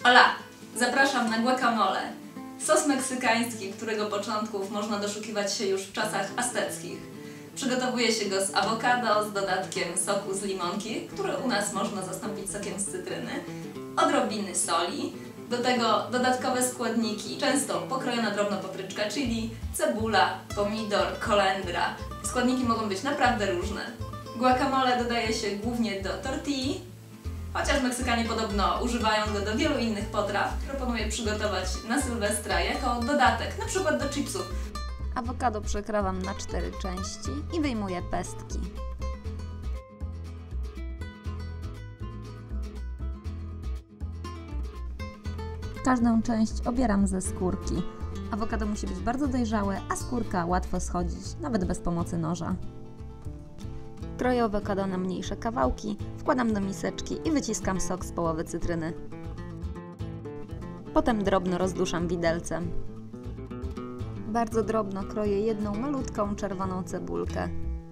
Hola! Zapraszam na guacamole. Sos meksykański, którego początków można doszukiwać się już w czasach azteckich. Przygotowuje się go z awokado z dodatkiem soku z limonki, który u nas można zastąpić sokiem z cytryny, odrobiny soli, do tego dodatkowe składniki, często pokrojona drobna papryczka chili, cebula, pomidor, kolendra. Składniki mogą być naprawdę różne. Guacamole dodaje się głównie do tortilli, chociaż Meksykanie podobno używają go do wielu innych potraw. Proponuję przygotować na Sylwestra jako dodatek, na przykład do chipsów. Awokado przekrawam na 4 części i wyjmuję pestki. Każdą część obieram ze skórki. Awokado musi być bardzo dojrzałe, a skórka łatwo schodzić, nawet bez pomocy noża. Kroję awokado na mniejsze kawałki, wkładam do miseczki i wyciskam sok z połowy cytryny. Potem drobno rozduszam widelcem. Bardzo drobno kroję jedną malutką czerwoną cebulkę.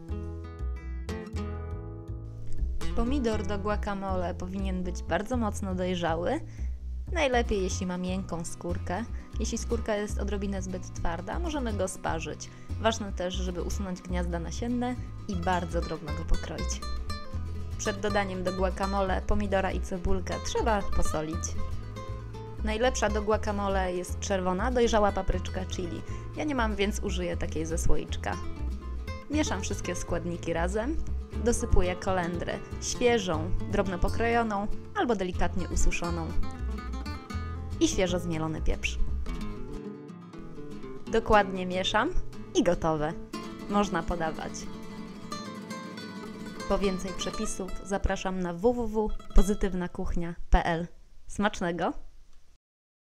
Pomidor do guacamole powinien być bardzo mocno dojrzały. Najlepiej jeśli ma miękką skórkę. Jeśli skórka jest odrobinę zbyt twarda, możemy go sparzyć. Ważne też, żeby usunąć gniazda nasienne i bardzo drobno go pokroić. Przed dodaniem do guacamole pomidora i cebulkę trzeba posolić. Najlepsza do guacamole jest czerwona, dojrzała papryczka chili. Ja nie mam, więc użyję takiej ze słoiczka. Mieszam wszystkie składniki razem. Dosypuję kolendrę świeżą, drobno pokrojoną albo delikatnie ususzoną. I świeżo zmielony pieprz. Dokładnie mieszam i gotowe. Można podawać. Po więcej przepisów zapraszam na www.pozytywnakuchnia.pl. Smacznego!